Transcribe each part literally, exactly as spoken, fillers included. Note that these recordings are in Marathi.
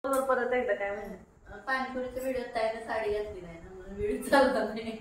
परत एकदा काय म्हणते पाणीपुरीचा व्हिडिओ ताईने साडी घातली नाही ना म्हणून व्हिडिओ चालला नाही.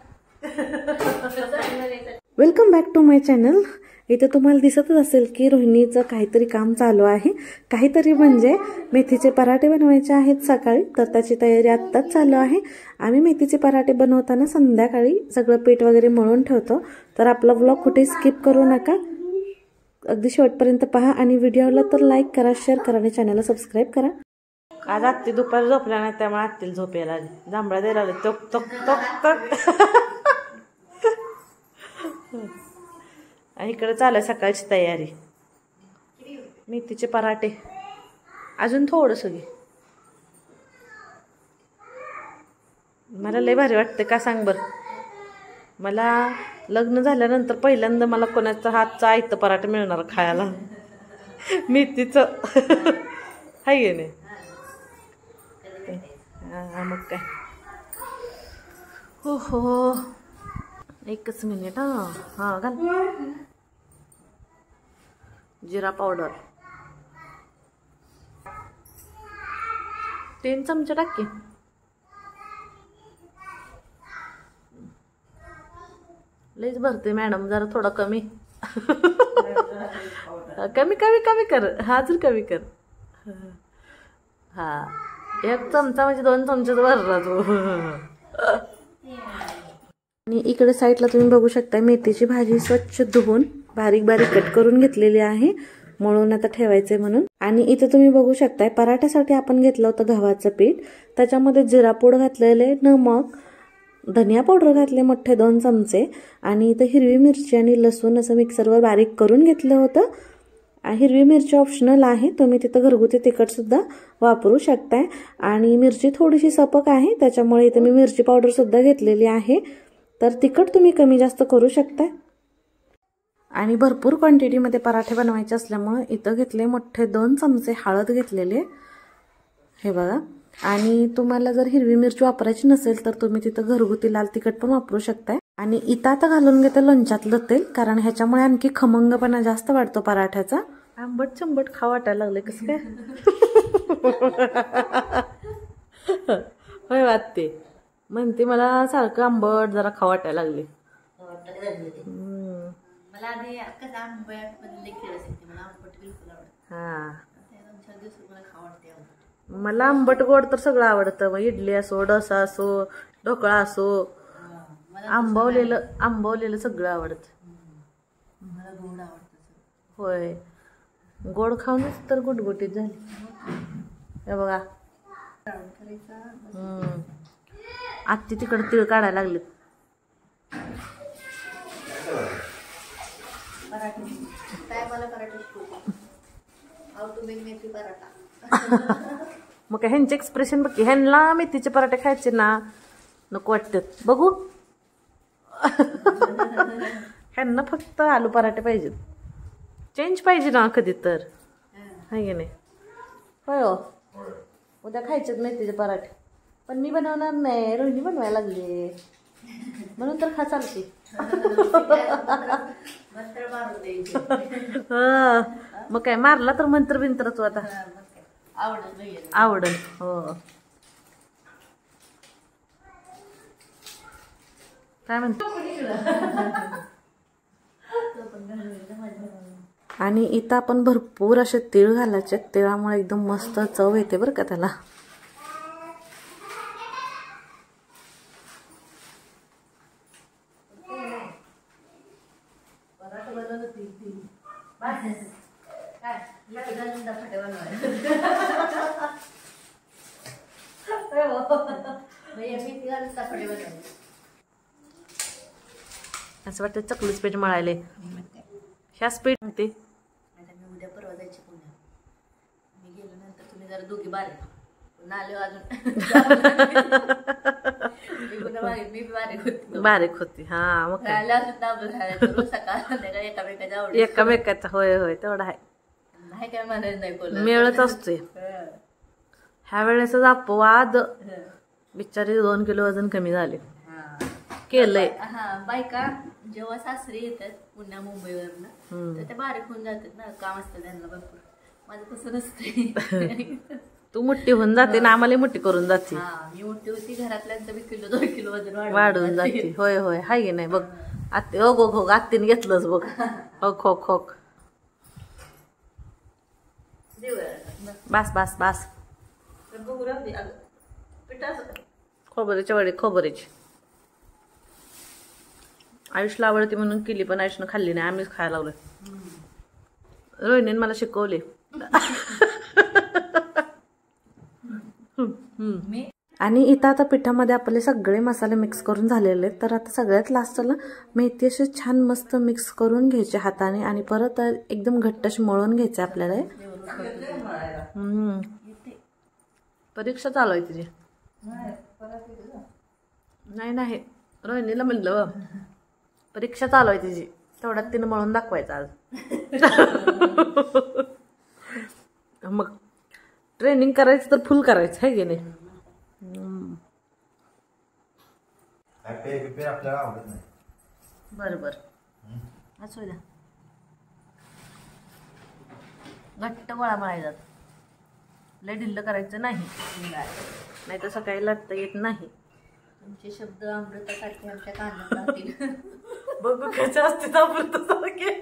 Welcome back to my channel. इथे तुम्हाला दिसतच असेल की रोहिणीचं काहीतरी काम चालू आहे. काहीतरी म्हणजे मेथीचे पराठे बनवायचे आहेत सकाळी, तर त्याची तयारी आत्ताच चालू आहे. आम्ही मेथीचे पराठे बनवताना संध्याकाळी सगळं पीठ वगैरे मळून ठेवतो. तर आपला व्लॉग कुठे स्किप करू नका, अगदी शेवटपर्यंत पहा आणि व्हिडिओला तर लाईक करा, शेअर करा आणि चॅनलला सबस्क्राईब करा. आज आत्ती दुपारी झोपल्या नाही त्यामुळे आत्तीला झोप यायला आली. जांभळा द्यायला आले तक तक तक तक. आणि इकडे चालू आहे सकाळची तयारी. मेथीचे पराठे अजून थोडंसं घे. मला लय भारी वाटते का सांग बर. मला लग्न झाल्यानंतर पहिल्यांदा मला कोणाचा हातचा आयतं पराठे मिळणार खायला. मेथीचं हाय गे नाही. हा मग काय. हो हो एकच मिनिट. हा हा घाल जिरा पावडर तीन चमचे टाक की. लईच भरते मॅडम, जरा थोडा कमी. कमी कमी कमी कर. हा जर कमी कर. हा एक चमचा म्हणजे दोन चमचे भरला तो. आणि इकडे साईडला तुम्ही बघू शकता मेथीची भाजी स्वच्छ धुवून बारीक बारीक कट करून घेतलेली आहे, मळून आता ठेवायचे म्हणून. आणि इथे तुम्ही बघू शकताय पराठ्यासाठी आपण घेतलं होतं गव्हाचं पीठ. त्याच्यामध्ये जिरा पूड घातलेले, नमक, धनिया पावडर घातले मोठे दोन चमचे, आणि इथं हिरवी मिरची आणि लसूण असं मिक्सरवर बारीक करून घेतलं होतं. हिरवी मिरची ऑप्शनल आहे, तुम्ही तिथं घरगुती तिखट सुद्धा वापरू शकताय. आणि मिरची थोडीशी सपक आहे त्याच्यामुळे इथं मी मिरची पावडर सुद्धा घेतलेली आहे, तर तिखट तुम्ही कमी जास्त करू शकताय. आणि भरपूर क्वांटिटीमध्ये पराठे बनवायचे असल्यामुळे इथं घेतले मोठे दोन चमचे हळद घेतलेले, हे बघा. आणि तुम्हाला जर हिरवी मिरची वापरायची नसेल तर तुम्ही तिथं घरगुती लाल तिखट पण वापरू शकताय. आणि इथं आता घालून घेते लोणच्यातलं तेल, कारण ह्याच्यामुळे आणखी खमंगपणा जास्त वाढतो पराठ्याचा. आंबट चंबट खा वाटायला लागले कसं काय. होय वाटते म्हणते मला सारखं आंबट जरा खा वाटायला लागले. मला आधी कसं आंबट मध्ये खेळ असेल मला आंबट बिलकुल आवडत. हा चार दिवसात मला खा वाटते. मला आंबट गोड तर सगळं आवडतं. मग इडली असो, डोसा असो, ढोकळा असो, आंबवलेलं आंबवलेलं सगळं आवडतं. मला गोड आवडतं. होय गोड खाऊनच तर गुटगुटीत झाली. हे बघा हम्म आत्ती तिकडे तिळ काढायला लागले. काय मला पराठा शिकवतो. How to make methi paratha. मग काय ह्यांचे एक्सप्रेशन बघ की. ह्यांना मेथीचे पराठे खायचे ना नको वाटतात. बघू ह्यांना फक्त आलू पराठे पाहिजेत. चेंज पाहिजे ना कधी तर, आहे की नाही. होय हो उद्या खायचेत मेथीचे पराठे, पण मी बनवणार नाही, रोहिणी बनवायला लागली म्हणून तर खा चालते. मग काय मारला तर मंत्र बिंत्र तू आता आवडल. हो काय म्हणतो. आणि इथं आपण भरपूर असे तीळ घालायचे, तिळामुळे एकदम मस्त चव येते बरं का त्याला. असं वाटतं चकलीच पीठ मळायले. ह्याच पीठ म्हणते. आता मी उद्या परवा जायचे पुण्यात. मी गेल्यानंतर तुम्ही जरा दोघी बारीक पुन्हा आले अजून. मी बारीक होती बारीक होती. हा मग एकामेकाचा. होय होय तेवढा आहे. नाही काय म्हणायचं नाही, मिळत असतोय. ह्या वेळेसच अपवाद बिचारी दोन किलो वजन कमी झाले. केलंय. हा बायका जेव्हा सासरी येतात पुण्या मुंबईवरनं तर ते बारीक होऊन जातात ना, काम असतं त्यांना भरपूर. माझं तसं नसतंय. तू मोठी होऊन जाते ना आम्हाला मोठी करून जाते. हा मी मोठी होती घरातल्यांचं बी किलो दोन किलो वजन वाढून वाढून जाते. होय होय हाय की नाही बघ आत्ते ओ गो गो आत्तीने घेतलंच बघ. ओक ओक ओक बास बास बास. खोबऱ्याची वडी खोबऱ्याची आयुषला आवडते म्हणून केली पण आयुषनं खाल्ली नाही आम्हीच खायला लागलोय. रोहिणीने मला शिकवले. आणि इथं आता पिठामध्ये आपले सगळे मसाले मिक्स करून झालेले आहेत. तर आता सगळ्यात लास्टला मेथी अशी छान मस्त मिक्स करून घ्यायचे हाताने आणि परत एकदम घट्ट अशी मळून घ्यायचे आपल्याला. परीक्षा चालू आहे तिची. नाही नाही रोहिणीला म्हणलं परीक्षा चालू आहे तिची तेवढ्यात तिनं मळून दाखवायचं आज. मग ट्रेनिंग करायचं तर फुल करायचं आहे की नाही. आपल्याला आवडत नाही. बरं बरं असू द्या. घट्ट गोळा मळायचा लय ढिल्ल करायचं नाही नाही तर सकाळी लाटता येत नाही. तुमचे शब्द अमृतासारखे आमच्या कानात राहतील. बघू कसे असते अमृतासारखे.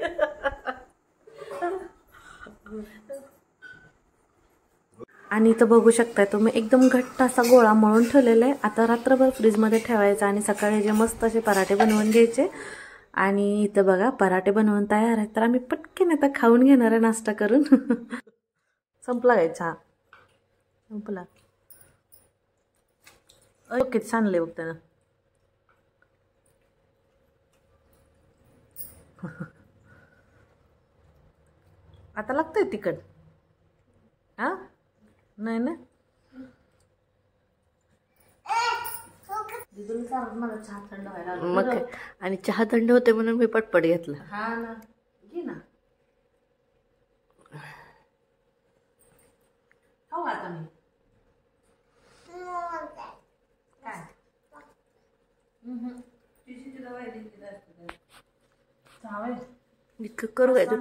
आणि इथं बघू शकताय तुम्ही एकदम घट्ट असा गोळा मळून ठेवलेला आहे. आता रात्रभर फ्रीजमध्ये ठेवायचा आणि सकाळी जे मस्त असे पराठे बनवून घ्यायचे. आणि इथं बघा पराठे बनवून तयार आहेत. तर आम्ही पटकन आता खाऊन घेणार आहे नाश्ता करून. संपला काय चहा संपला. ओके सांगले बघ त्यानं. आता लागतंय तिखट हा नाही ना. मला चहा थंड व्हायला मग आणि चहा थंड होते म्हणून मी पटपट घेतला. हा ना घे ना खाऊ आता मी काय इतकं करू काय तू.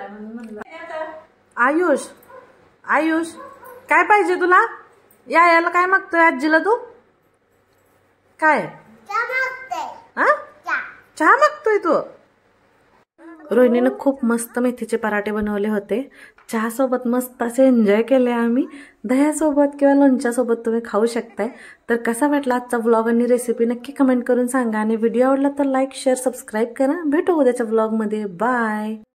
आयुष आयुष काय पाहिजे तुला. या याला काय मागतोय आजीला तू काय हा चहा मागतोय तू. रोहिणीनं खूप मस्त मेथीचे पराठे बनवले होते. चहासोबत मस्त असे एन्जॉय केले आम्ही. दह्यासोबत किंवा लोणच्यासोबत तुम्ही खाऊ शकताय. तर कसा वाटला आजचा व्लॉग आणि रेसिपी नक्की कमेंट करून सांगा. आणि व्हिडिओ आवडला तर लाईक शेअर सबस्क्राईब करा. भेटू उद्याच्या व्लॉगमध्ये. बाय.